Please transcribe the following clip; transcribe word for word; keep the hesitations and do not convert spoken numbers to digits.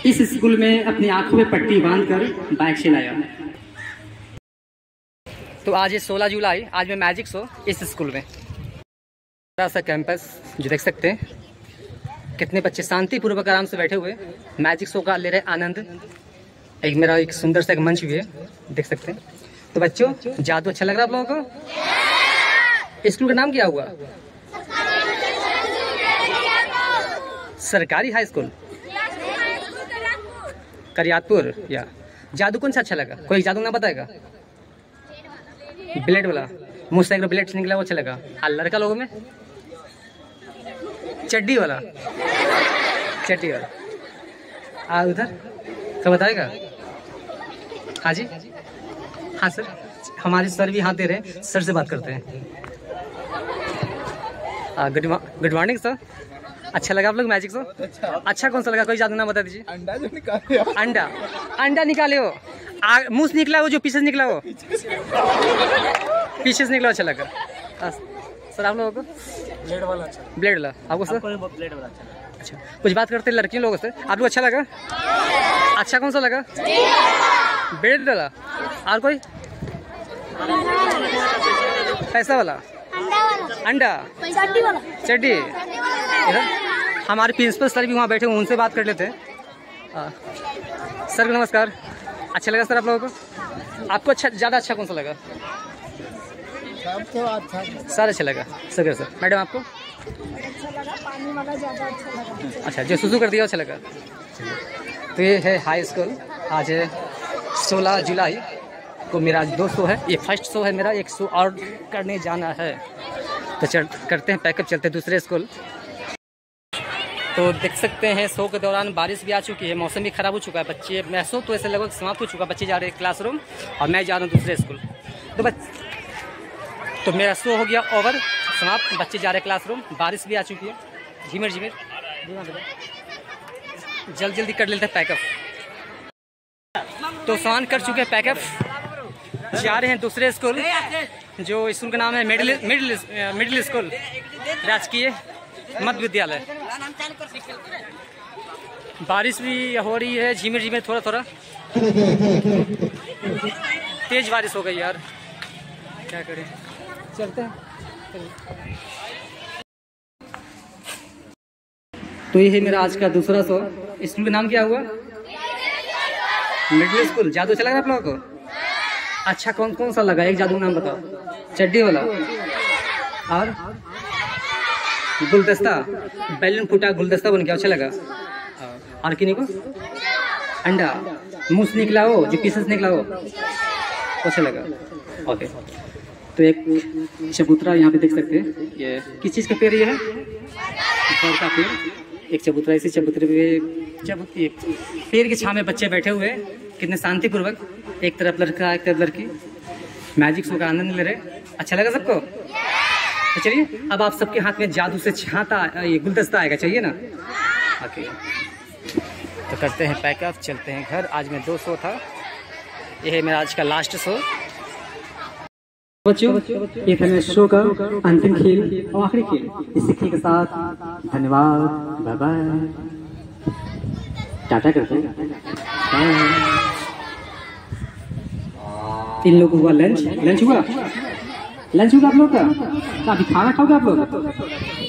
इस स्कूल में अपनी आंखों में पट्टी बांधकर बाइक चलाया। तो आज है सोलह जुलाई, आज मैं मैजिक शो इस स्कूल में। बड़ा सा कैंपस जो देख सकते हैं, कितने बच्चे शांतिपूर्वक आराम से बैठे हुए मैजिक शो का ले रहे आनंद। एक मेरा एक सुंदर सा एक मंच भी है, देख सकते हैं। तो बच्चों, जादू अच्छा लग रहा है आप लोगों को? स्कूल का नाम क्या हुआ? सरकारी हाई स्कूल करियातपुर। या जादू कौन सा अच्छा लगा? कोई जादू ना बताएगा? ब्लेड वाला, मुझ से एक ब्लेड निकला वो अच्छा लगा। और लड़का लोगों में चड्डी वाला, चड्डी वाला। आ उधर क्या बताएगा? हाँ जी, हाँ सर, हमारे सर भी हाथ दे रहे हैं, सर से बात करते हैं। Good good morning sir. अच्छा लगा आप लोग मैजिक शो? अच्छा, अच्छा कौन सा लगा? कोई जादू ना बता दीजिए। अंडा जो निकाले, अंडा अंडा निकाले हो, मुंह से निकला वो, जो पीछे से निकला वो, पीछे से निकला अच्छा लगा। सर आप लोगों को ब्लेड वाला अच्छा, ब्लेड वाला आपको सर? ब्लेड वाला अच्छा। अच्छा, कुछ बात करते हैं लड़कियों लोगों से, आप लोग अच्छा लगा? अच्छा कौन सा लगा? ब्लेड वाला। और कोई? पैसा वाला, अंडा, चड्डी। हमारे प्रिंसिपल सर भी वहाँ बैठे हुए, उनसे बात कर लेते हैं। सर नमस्कार। अच्छा लगा सर आप लोगों को? आपको अच्छा, ज़्यादा अच्छा कौन सा लगा? सर अच्छा लगा। सर सर मैडम आपको? पानी वाला ज़्यादा अच्छा लगा। अच्छा, जो सुसु कर दिया अच्छा लगा। तो ये है हाई स्कूल। आज है सोलह जुलाई को, मेरा दो शो है, ये फर्स्ट शो है मेरा, एक शो और करने जाना है। तो चल करते हैं पैकअप, चलते हैं दूसरे स्कूल। तो देख सकते हैं शो के दौरान बारिश भी आ चुकी है, मौसम भी ख़राब हो चुका है। बच्चे, मैं शो तो ऐसे लगभग समाप्त हो चुका, बच्चे जा रहे हैं क्लासरूम और मैं जा रहा हूँ दूसरे स्कूल। तो बच तो मेरा शो हो गया ओवर, समाप्त, बच्चे जा रहे हैं क्लासरूम। बारिश भी आ चुकी है, झिमिर झिमिर। जल्द जल्दी कर लेते हैं पैकअप। तो सामान कर चुके हैं पैकअप, जा रहे हैं दूसरे स्कूल, जो स्कूल का नाम है मिडिल मिडिल मिडिल स्कूल राजकीय मध्य विद्यालय। बारिश भी हो रही है, झिमिर झिमिर, थोड़ा थोड़ा तेज बारिश हो गई यार, क्या करें, चलते हैं। तो ये है मेरा आज का दूसरा शो। स्कूल का नाम क्या हुआ? Middle school. जादू अच्छा लगा आप लोगों को? अच्छा कौन कौन सा लगा? एक जादू नाम बताओ। चड्डी वाला और गुलदस्ता, बैलून फूटा गुलदस्ता बन गया, अच्छा लगा। और किन्हीं को? अंडा, मुंह से निकला हो, जो पीसेस निकला हो, अच्छा लगा। ओके, तो एक चबूतरा यहाँ पे देख सकते हैं। ये किस चीज़ का पेड़ ये है? फल का पेड़। एक चबूतरा, इसी चबूतरे पे चबूतरे पेड़ की छांव में बच्चे बैठे हुए हैं, कितने शांतिपूर्वक, एक तरफ लड़का एक तरफ लड़की, मैजिक शो का आनंद ले रहे। अच्छा लगा सबको? तो चलिए, अब आप सबके हाथ में जादू से छाता ये गुलदस्ता आएगा, चाहिए ना? ओके, तो करते हैं पैकअप, चलते हैं घर। आज में दो शो था, ये है मेरा आज का लास्ट शो। बच्चों, ये था मेरे शो का अंतिम खेल और आखिरी खेल। इसी खेल के साथ धन्यवाद, बाय बाय, टाटा करते हैं। इन लोगों हुआ लंच, लंच हुआ, लंच हुआ आप लोग का? अभी खाना खाओगे आप लोग?